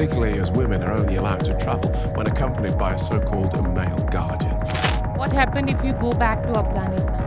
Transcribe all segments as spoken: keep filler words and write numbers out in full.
particularly as women are only allowed to travel when accompanied by a so-called male guardian. What happened if you go back to Afghanistan?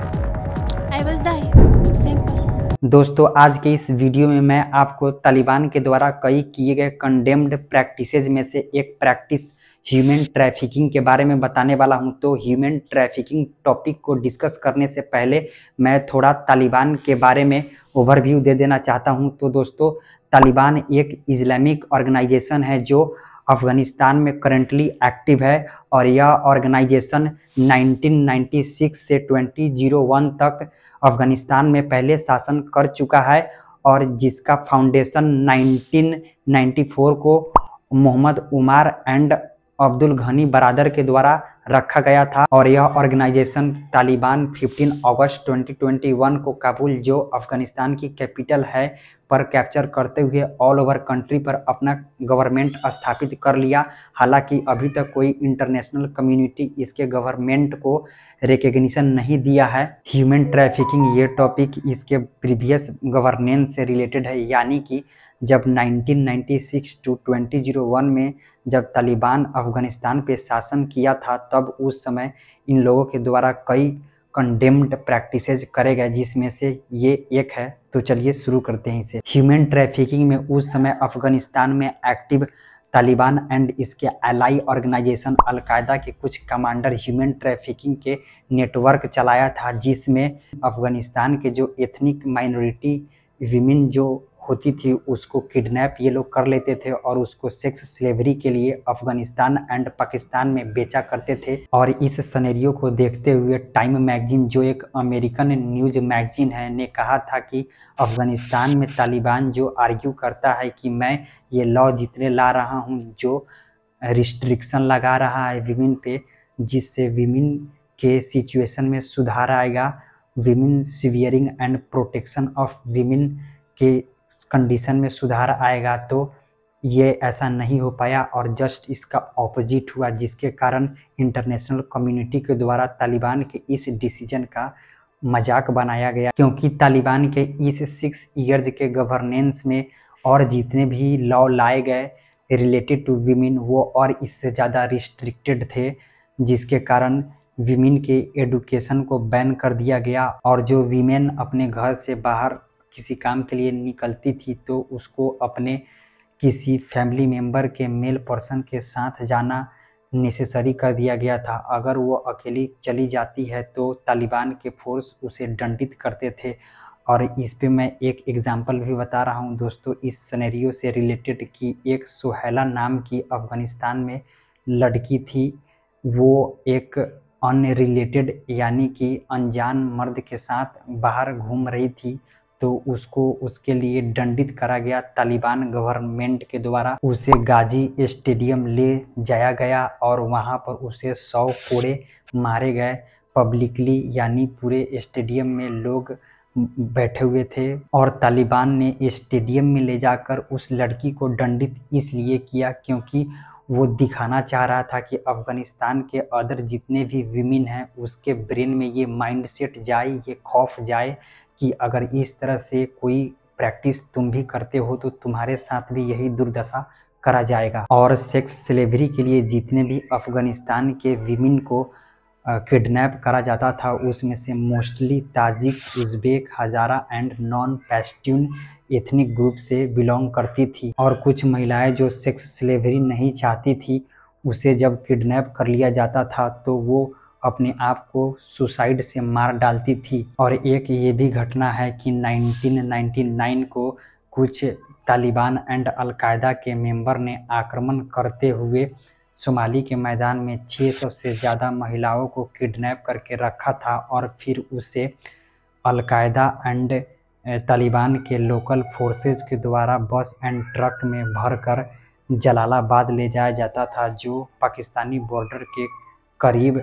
I will die. Simple. दोस्तों आज के इस video में मैं आपको तालिबान के द्वारा कई किए गए कंडेम्ड प्रैक्टिसेज में से एक प्रैक्टिस ह्यूमन ट्रैफिकिंग के बारे में बताने वाला हूं। तो ह्यूमन ट्रैफिकिंग टॉपिक को डिस्कस करने से पहले मैं थोड़ा तालिबान के बारे में ओवरव्यू दे देना चाहता हूं। तो दोस्तों तालिबान एक इस्लामिक ऑर्गेनाइजेशन है जो अफगानिस्तान में करंटली एक्टिव है और यह ऑर्गेनाइजेशन नाइनटीन नाइंटी सिक्स से टू थाउज़ेंड वन तक अफगानिस्तान में पहले शासन कर चुका है और जिसका फाउंडेशन नाइनटीन नाइंटी फोर को मोहम्मद उमर एंड अब्दुल गनी बरादर के द्वारा रखा गया था। और यह ऑर्गेनाइजेशन तालिबान पंद्रह अगस्त दो हज़ार इक्कीस को काबुल जो अफगानिस्तान की कैपिटल है पर कैप्चर करते हुए ऑल ओवर कंट्री पर अपना गवर्नमेंट स्थापित कर लिया। हालांकि अभी तक कोई इंटरनेशनल कम्युनिटी इसके गवर्नमेंट को रिकग्निशन नहीं दिया है। ह्यूमन ट्रैफिकिंग ये टॉपिक इसके प्रीवियस गवर्नेंस से रिलेटेड है, यानी कि जब nineteen ninety six to two thousand one में जब तालिबान अफगानिस्तान पे शासन किया था तब उस समय इन लोगों के द्वारा कई कंडेम्ड प्रैक्टिसेज करे गए जिसमें से ये एक है। तो चलिए शुरू करते हैं इसे। ह्यूमन ट्रैफिकिंग में उस समय अफगानिस्तान में एक्टिव तालिबान एंड इसके एलाई ऑर्गेनाइजेशन अलकायदा के कुछ कमांडर ह्यूमन ट्रैफिकिंग के नेटवर्क चलाया था, जिसमें अफगानिस्तान के जो एथनिक माइनॉरिटी विमेन जो होती थी उसको किडनैप ये लोग कर लेते थे और उसको सेक्स स्लेवरी के लिए अफगानिस्तान एंड पाकिस्तान में बेचा करते थे। और इस सिनेरियो को देखते हुए टाइम मैगजीन जो एक अमेरिकन न्यूज़ मैगजीन है ने कहा था कि अफगानिस्तान में तालिबान जो आर्ग्यू करता है कि मैं ये लॉ जितने ला रहा हूँ जो रिस्ट्रिक्शन लगा रहा है विमेन पे, जिससे विमेन के सिचुएशन में सुधार आएगा, women severing and protection of women के कंडीशन में सुधार आएगा, तो ये ऐसा नहीं हो पाया और जस्ट इसका ऑपोजिट हुआ, जिसके कारण इंटरनेशनल कम्युनिटी के द्वारा तालिबान के इस डिसीजन का मजाक बनाया गया। क्योंकि तालिबान के इस सिक्स इयर्स के गवर्नेंस में और जितने भी लॉ लाए गए रिलेटेड टू विमेन वो और इससे ज़्यादा रिस्ट्रिक्टेड थे, जिसके कारण विमेन के एडुकेशन को बैन कर दिया गया और जो विमेन अपने घर से बाहर किसी काम के लिए निकलती थी तो उसको अपने किसी फैमिली मेम्बर के मेल पर्सन के साथ जाना नेसेसरी कर दिया गया था। अगर वो अकेली चली जाती है तो तालिबान के फोर्स उसे दंडित करते थे। और इस पे मैं एक एग्जांपल भी बता रहा हूँ दोस्तों इस सिनेरियो से रिलेटेड कि एक सुहेला नाम की अफगानिस्तान में लड़की थी, वो एक अनरिलेटेड यानी कि अनजान मर्द के साथ बाहर घूम रही थी, तो उसको उसके लिए दंडित करा गया तालिबान गवर्नमेंट के द्वारा। उसे गाजी स्टेडियम ले जाया गया और वहां पर उसे सौ कोड़े मारे गए पब्लिकली, यानी पूरे स्टेडियम में लोग बैठे हुए थे। और तालिबान ने स्टेडियम में ले जाकर उस लड़की को दंडित इसलिए किया क्योंकि वो दिखाना चाह रहा था कि अफगानिस्तान के अदर जितने भी विमेन हैं उसके ब्रेन में ये माइंडसेट जाए, ये खौफ जाए कि अगर इस तरह से कोई प्रैक्टिस तुम भी करते हो तो तुम्हारे साथ भी यही दुर्दशा करा जाएगा। और सेक्स स्लेवरी के लिए जितने भी अफगानिस्तान के विमेन को किडनैप करा जाता था उसमें से mostly Tajik, Uzbek, Hazara and non Pashtun ethnic group से बिलोंग करती थी। और कुछ महिलाएं जो सेक्स स्लेवरी नहीं चाहती थी उसे जब किडनैप कर लिया जाता था तो वो अपने आप को सुसाइड से मार डालती थी। और एक ये भी घटना है कि नाइनटीन नाइंटी नाइन को कुछ तालिबान एंड अलकायदा के मेंबर ने आक्रमण करते हुए सोमाली के मैदान में छह सौ से ज़्यादा महिलाओं को किडनैप करके रखा था और फिर उसे अलकायदा एंड तालिबान के लोकल फोर्सेज के द्वारा बस एंड ट्रक में भरकर जलालाबाद ले जाया जाता था, जो पाकिस्तानी बॉर्डर के करीब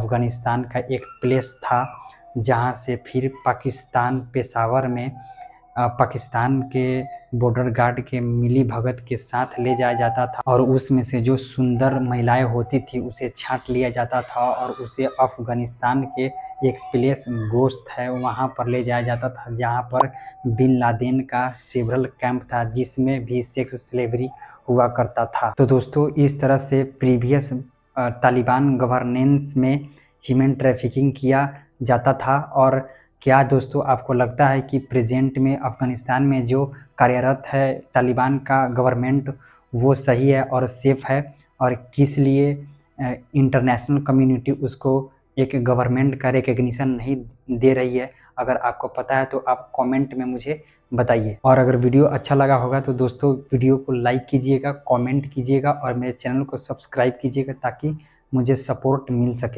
अफगानिस्तान का एक प्लेस था, जहां से फिर पाकिस्तान पेशावर में पाकिस्तान के बॉर्डर गार्ड के मिली भगत के साथ ले जाया जाता था और उसमें से जो सुंदर महिलाएं होती थी उसे छांट लिया जाता था और उसे अफ़गानिस्तान के एक प्लेस गोश्त है वहां पर ले जाया जाता था जहां पर बिन लादेन का सेवरल कैंप था जिसमें भी सेक्स स्लेवरी हुआ करता था। तो दोस्तों इस तरह से प्रीवियस तालिबान गवर्नेंस में ह्यूमन ट्रैफिकिंग किया जाता था। और क्या दोस्तों आपको लगता है कि प्रेजेंट में अफ़गानिस्तान में जो कार्यरत है तालिबान का गवर्नमेंट वो सही है और सेफ़ है, और किस लिए इंटरनेशनल कम्युनिटी उसको एक गवर्नमेंट का रिकग्निशन नहीं दे रही है? अगर आपको पता है तो आप कमेंट में मुझे बताइए। और अगर वीडियो अच्छा लगा होगा तो दोस्तों वीडियो को लाइक कीजिएगा, कमेंट कीजिएगा और मेरे चैनल को सब्सक्राइब कीजिएगा ताकि मुझे सपोर्ट मिल सके।